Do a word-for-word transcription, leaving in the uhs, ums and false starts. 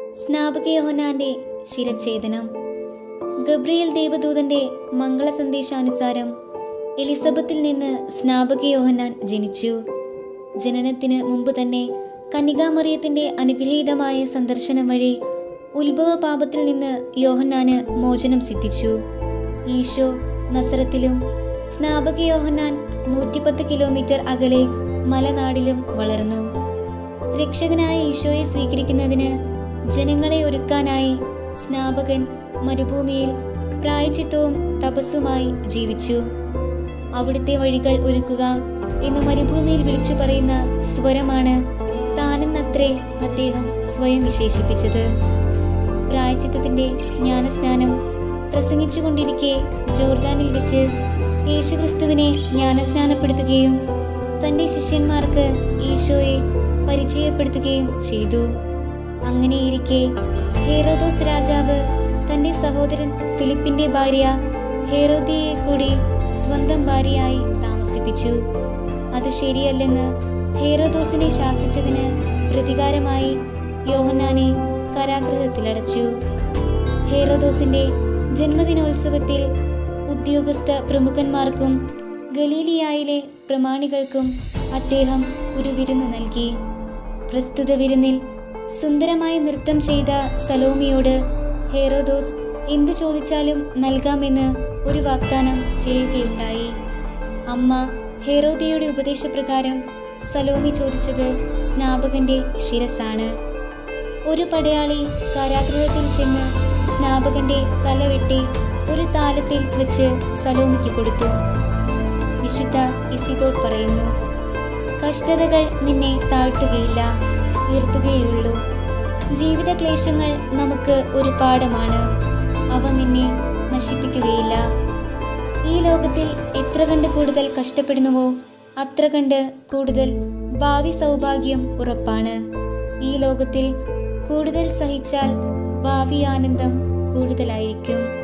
സ്നാപക യോഹന്നാന്റെ ശിരച്ഛേദനം. ഗബ്രിയേൽ ദേവദൂതന്റെ മംഗള സന്ദേശാനുസാരം എലിസബത്തിൽ നിന്ന് സ്നാപക യോഹന്നാൻ ജനിച്ചു. ജനനത്തിന് മുമ്പ് തന്നെ കന്യകാമറിയത്തിന്റെ അനുഗ്രഹീതമായ സന്ദർശനം വഴി ഉത്ഭവ പാപത്തിൽ നിന്ന് യോഹന്നാന് മോചനം സിദ്ധിച്ചു. ഈശോ നസറത്തിലും സ്നാപക യോഹന്നാൻ നൂറ്റിപ്പത്ത് കിലോമീറ്റർ അകലെ മലനാടിലും വളർന്നു. രക്ഷകനായ ഈശോയെ സ്വീകരിക്കുന്നതിന് ജനങ്ങളെ ഒരുക്കാനായി സ്നാപകൻ മരുഭൂമിയിൽ പ്രായശ്ചിത്തവും തപസ്സുമായി ജീവിച്ചു. അവിടുത്തെ വഴികൾ ഒരുക്കുക എന്ന് മരുഭൂമിയിൽ വിളിച്ചു പറയുന്ന സ്വരമാണ് താനെന്നത്രേ അദ്ദേഹം സ്വയം വിശേഷിപ്പിച്ചത്. പ്രായശ്ചിത്തത്തിന്റെ ജ്ഞാനസ്നാനം പ്രസംഗിച്ചുകൊണ്ടിരിക്കെ ജോർദാനിൽ വെച്ച് യേശുക്രിസ്തുവിനെ ജ്ഞാനസ്നാനപ്പെടുത്തുകയും തന്റെ ശിഷ്യന്മാർക്ക് ഈശോയെ പരിചയപ്പെടുത്തുകയും ചെയ്തു. അങ്ങനെയിരിക്കെ ഹേറോദോസ് രാജാവ് തന്റെ സഹോദരൻ ഫിലിപ്പിന്റെ ഭാര്യ ഹേരോദിയയെ കൂടി സ്വന്തം ഭാര്യയായി താമസിപ്പിച്ചു. അത് ശരിയല്ലെന്ന് ഹേറോദോസിനെ ശാസിച്ചതിന് പ്രതികാരമായി യോഹന്നാനെ കാരാഗൃഹത്തിലടച്ചു. ഹേറോദോസിന്റെ ജന്മദിനോത്സവത്തിൽ ഉദ്യോഗസ്ഥ പ്രമുഖന്മാർക്കും ഗലീലിയായിലെ പ്രമാണികൾക്കും അദ്ദേഹം ഒരു വിരുന്ന് നൽകി. പ്രസ്തുത വിരുന്നിൽ സുന്ദരമായി നൃത്തം ചെയ്ത സലോമിയോട് ഹേറോദോസ് എന്തു ചോദിച്ചാലും നൽകാമെന്ന് ഒരു വാഗ്ദാനം ചെയ്യുകയുണ്ടായി. അമ്മ ഹേരോദിയയുടെ ഉപദേശപ്രകാരം സലോമി ചോദിച്ചത് സ്നാപകന്റെ ശിരസാണ്. ഒരു പടയാളി കാരാഗൃഹത്തിൽ ചെന്ന് സ്നാപകന്റെ തലവെട്ടി ഒരു താലത്തിൽ വെച്ച് സലോമിക്ക് കൊടുത്തു. വിശുദ്ധ ഇസിദോർ പറയുന്നു, കഷ്ടതകൾ നിന്നെ താഴ്ത്തുകയില്ല, ഉയർത്തുകയുള്ളൂ. ജീവിത ക്ലേശങ്ങൾ നമുക്ക് ഒരു പാഠമാണ്, അവ നിന്നെ നശിപ്പിക്കുകയില്ല. ഈ ലോകത്തിൽ എത്ര കണ്ട് കൂടുതൽ കഷ്ടപ്പെടുന്നുവോ അത്ര കണ്ട് കൂടുതൽ ഭാവി സൗഭാഗ്യം ഉറപ്പാണ്. ഈ ലോകത്തിൽ കൂടുതൽ സഹിച്ചാൽ ഭാവി ആനന്ദം കൂടുതലായിരിക്കും.